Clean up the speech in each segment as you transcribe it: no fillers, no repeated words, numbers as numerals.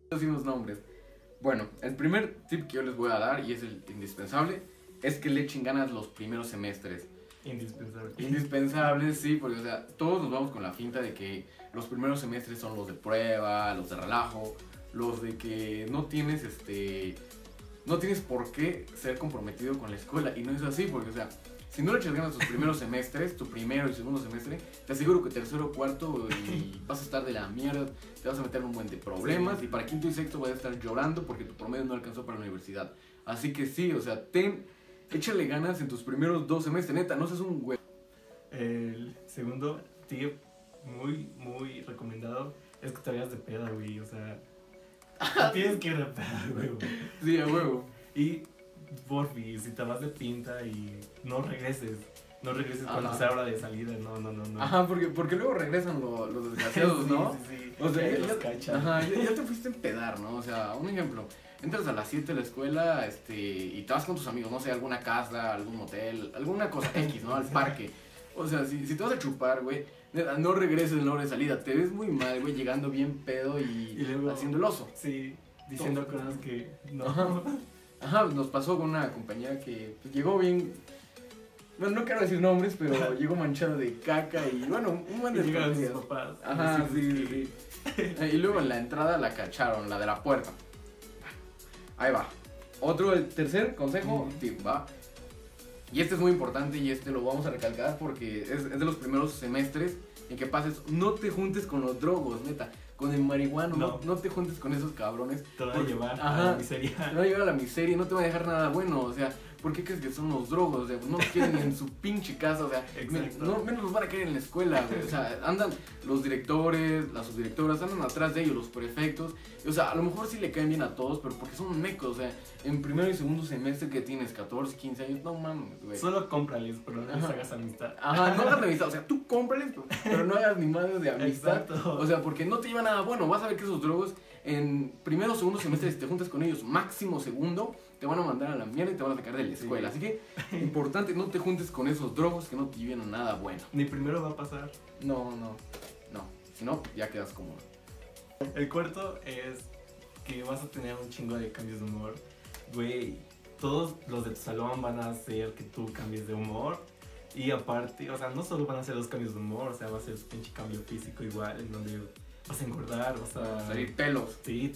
decimos nombres. Bueno, el primer tip que yo les voy a dar, y es el indispensable, es que le echen ganas los primeros semestres. Indispensable. Indispensable, sí, porque o sea, todos nos vamos con la finta de que los primeros semestres son los de prueba, los de relajo, los de que no tienes no tienes por qué ser comprometido con la escuela, y no es así, porque o sea, si no le echas ganas tus primeros semestres, tu primero y segundo semestre, te aseguro que tercero, cuarto y vas a estar de la mierda, te vas a meter en un buen de problemas, y para quinto y sexto vas a estar llorando porque tu promedio no alcanzó para la universidad. Así que sí, o sea, échale ganas en tus primeros 2 semestres, neta, no seas un güey. El segundo tip muy recomendado es que te vayas de peda, güey. O sea, tienes que ir de peda, güey. Sí, a huevo. Y porfi, si te vas de pinta y no regreses cuando Ajá. sea hora de salida, no. Ajá, porque luego regresan los desgraciados, ¿no? Sí. O sea, Ahí ya, los cachan. ajá, ya te fuiste a empedar, ¿no? O sea, un ejemplo, entras a las 7 de la escuela y te vas con tus amigos, no sé, a alguna casa, algún motel, alguna cosa X, ¿no? Al parque. O sea, si te vas a chupar, güey, neta, no regreses en la hora de salida. Te ves muy mal, güey, llegando bien pedo y luego haciendo el oso. Sí, diciendo cosas que no. Ajá, nos pasó con una compañera que pues, llegó bien. Bueno, no quiero decir nombres, pero llegó manchado de caca y bueno, un buen de Llegaron sus tonterías. papás. Ajá, Decirles sí. Y luego en la entrada la cacharon, la de la puerta. Ahí va. El tercer consejo, tip, va. Y este es muy importante y este lo vamos a recalcar porque es de los primeros semestres en que pases. No te juntes con los drogos, neta. Con el marihuano, no te juntes con esos cabrones. Te van a llevar a ajá, la miseria. Te van a llevar a la miseria y no te van a dejar nada bueno. O sea, ¿por qué crees que son los drogos? O sea, no quieren ni en su pinche casa. O sea, menos los van a querer en la escuela, güey. O sea, andan los directores, las subdirectoras, andan atrás de ellos, los prefectos. O sea, a lo mejor sí le caen bien a todos, pero porque son mecos. O sea, en primero y segundo semestre que tienes 14, 15 años, no mames, güey. Solo cómprales, pero no les hagas amistad. Ajá, no hagas amistad. O sea, tú cómprales, pero no hagas ni madre de amistad. Exacto. O sea, porque no te lleva nada bueno. Vas a ver que esos drogos en primero o segundo semestre, si te juntas con ellos, máximo segundo, te van a mandar a la mierda y te van a sacar de la escuela. Así que, importante, no te juntes con esos drogos que no te llevan a nada bueno. Ni primero va a pasar. No. Si no, ya quedas como... El cuarto es que vas a tener un chingo de cambios de humor. Güey, todos los de tu salón van a hacer que tú cambies de humor. Y aparte, o sea, no solo van a ser los cambios de humor, o sea, va a ser un pinche cambio físico igual, en donde vas a engordar, vas a salir pelos. Sí,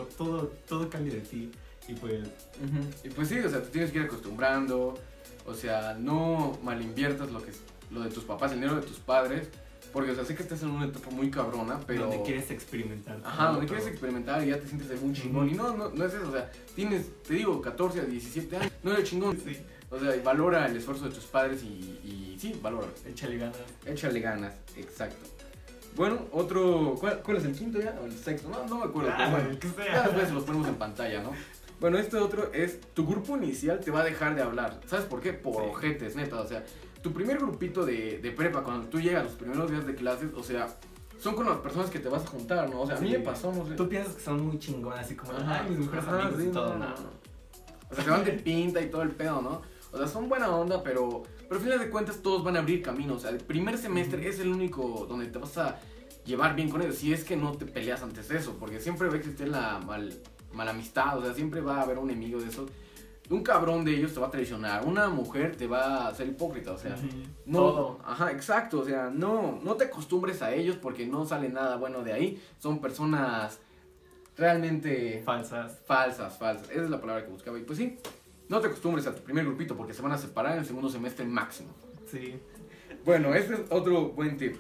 todo cambia de ti. Y pues... Y pues sí, o sea, te tienes que ir acostumbrando. O sea, no malinviertas lo de tus papás, el dinero de tus padres. Porque, o sea, sé que estás en una etapa muy cabrona, pero... Donde quieres experimentar. Ajá, donde quieres experimentar y ya te sientes de un chingón. Y no es eso, o sea, te digo, 14 a 17 años, no eres chingón. Sí. O sea, valora el esfuerzo de tus padres y sí, valora. Échale ganas. Échale ganas, exacto. Bueno, ¿cuál es el quinto ya? ¿O el sexto? No me acuerdo. Pero bueno, el que sea. ya después los ponemos en pantalla, ¿no? Bueno, este otro es, tu grupo inicial te va a dejar de hablar. ¿Sabes por qué? Por ojetes, neta, o sea, tu primer grupito de prepa, cuando tú llegas los primeros días de clases, o sea, son con las personas que te vas a juntar, ¿no? O sea, a mí me pasó, no sé. Tú piensas que son muy chingonas, así como, Ajá, mis mejores amigos sí, y todo, no. ¿no? O sea, se van de pinta y todo el pedo, ¿no? O sea, son buena onda, pero al final de cuentas todos van a abrir camino. O sea, el primer semestre es el único donde te vas a llevar bien con ellos. Si es que no te peleas antes de eso, porque siempre va a existir la mala amistad. O sea, siempre va a haber un enemigo de esos. Un cabrón de ellos te va a traicionar. Una mujer te va a ser hipócrita, o sea. No, todo. Ajá, exacto. O sea, no te acostumbres a ellos porque no sale nada bueno de ahí. Son personas realmente... Falsas. Esa es la palabra que buscaba. Y pues sí, no te acostumbres a tu primer grupito porque se van a separar en el segundo semestre máximo. Sí. Bueno, este es otro buen tip.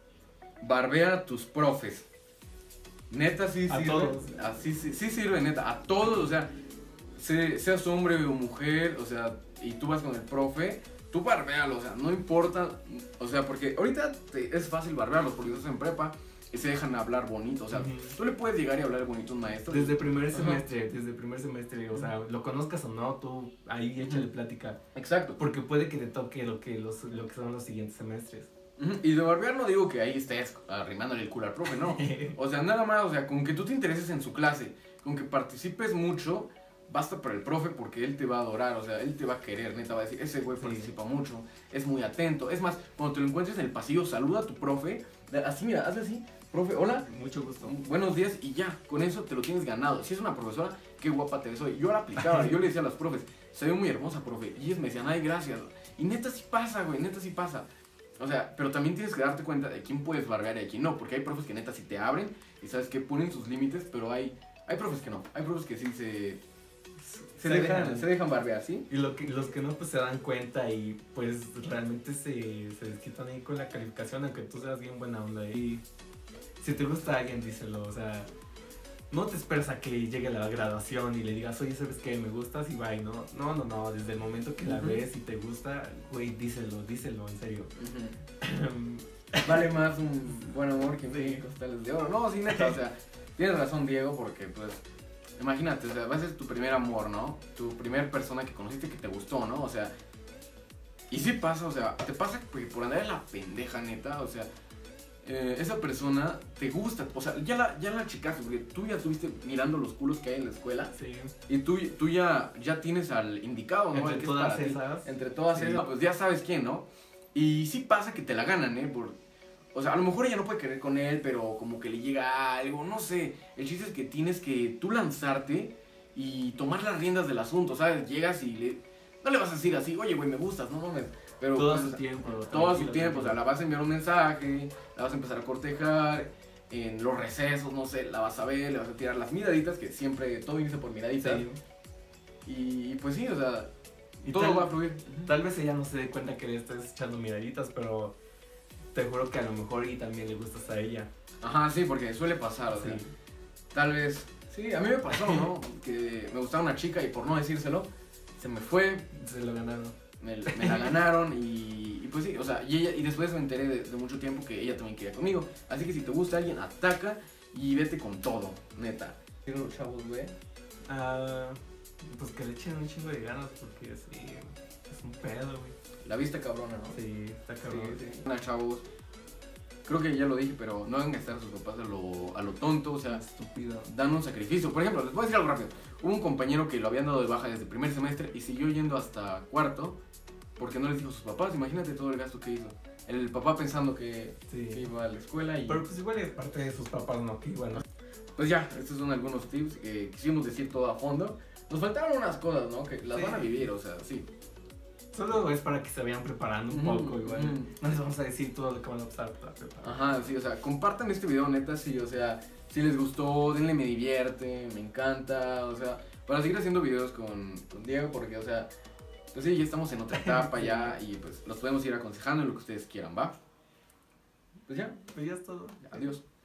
Barbea a tus profes. Neta sí A sirve. todos. Así sí sirve, neta. A todos, o sea, seas hombre o mujer, o sea, y tú vas con el profe, tú barbealo, o sea, no importa. O sea, porque ahorita es fácil barbearlos porque estás en prepa y se dejan hablar bonito. O sea, tú le puedes llegar y hablar bonito a un maestro. Desde primer semestre, o sea, lo conozcas o no, tú ahí échale plática. Exacto. Porque puede que te toque lo que son los siguientes semestres. Y de barbear no digo que ahí estés arrimándole el culo al profe, no. O sea, nada más, o sea, con que tú te intereses en su clase, con que participes mucho, basta para el profe porque él te va a adorar, o sea, él te va a querer, neta, va a decir, ese güey participa mucho, es muy atento. Es más, cuando te lo encuentres en el pasillo, saluda a tu profe, así, mira, hazle así, profe, hola. Mucho gusto. Buenos días, y ya, con eso te lo tienes ganado. Si es una profesora, qué guapa te ves hoy. Yo la aplicaba, yo le decía a los profes, se ve muy hermosa, profe, y ellos me decían, ay, gracias. Y neta sí pasa, güey, neta sí pasa. O sea, pero también tienes que darte cuenta de quién puedes barbear y a quién no, porque hay profes que neta sí te abren y sabes que ponen sus límites, pero hay profes que no, hay profes que sí se dejan barbear, ¿sí? Y los que no, pues se dan cuenta y pues realmente se desquitan ahí con la calificación, aunque tú seas bien buena onda. Y si te gusta alguien, díselo, o sea, no te esperes a que llegue la graduación y le digas, oye, ¿sabes qué? Me gustas y bye, ¿no? No, desde el momento que la ves y te gusta, güey, díselo, en serio. Vale más un buen amor que mil costales de oro. No, sí, neta, o sea, tienes razón, Diego, porque pues, imagínate, o sea, va a ser tu primer amor, ¿no? Tu primer persona que conociste que te gustó, ¿no? O sea, y sí pasa, o sea, te pasa que por andar en la pendeja, neta, o sea, esa persona te gusta, o sea, ya la checaste, porque tú ya estuviste mirando los culos que hay en la escuela. Sí. Y tú ya tienes al indicado, ¿no? Entre todas esas. Entre todas esas, pues ya sabes quién, ¿no? Y sí pasa que te la ganan, ¿eh? O sea, a lo mejor ella no puede querer con él, pero como que le llega algo, no sé. El chiste es que tienes que tú lanzarte y tomar las riendas del asunto, ¿sabes? Llegas y no le vas a decir así, oye, güey, me gustas, no mames. Pero todo pues, su tiempo. Todo su tiempo, o sea, la vas a enviar un mensaje, la vas a empezar a cortejar, en los recesos, no sé, la vas a ver, le vas a tirar las miraditas, que siempre todo inicia por miraditas. Sí. Y pues sí, o sea, y todo va a fluir. Tal vez ella no se dé cuenta que le estás echando miraditas, pero te juro que a lo mejor y también le gustas a ella. Ajá, sí, porque suele pasar, o sea, tal vez, sí, a mí me pasó, ¿no? Que me gustaba una chica y por no decírselo, se me fue. Se lo ganaron. Me la ganaron y pues sí, o sea, y después me enteré de mucho tiempo que ella también quería conmigo. Así que si te gusta alguien, ataca y vete con todo, neta. ¿Quieren los chavos, güey? Pues que le echen un chingo de ganas porque sí, es un pedo, güey. La vista cabrona, ¿no? Sí, está cabrón. Sí. Chavos, creo que ya lo dije, pero no hagan gastar a sus papás a lo tonto, o sea, Estúpido. Dan un sacrificio. Por ejemplo, les voy a decir algo rápido. Hubo un compañero que lo habían dado de baja desde el primer semestre y siguió yendo hasta cuarto porque no les dijo a sus papás. Imagínate todo el gasto que hizo. El papá pensando que iba a la escuela y... Pero pues igual es parte de sus papás, ¿no? Que igual, ¿no? Pues ya, estos son algunos tips que quisimos decir todo a fondo. Nos faltaron unas cosas, ¿no? Que las van a vivir, o sea, sí. Solo es para que se vayan preparando un poco, igual. No les vamos a decir todo lo que van a pasar para preparar. Ajá, sí, o sea, compartan este video, neta, sí, o sea, si les gustó, denle me divierte, me encanta, o sea, para seguir haciendo videos con Diego, porque, o sea, pues sí, ya estamos en otra etapa ya y pues los podemos ir aconsejando en lo que ustedes quieran, ¿va? Pues ya. Pues ya es todo. Adiós.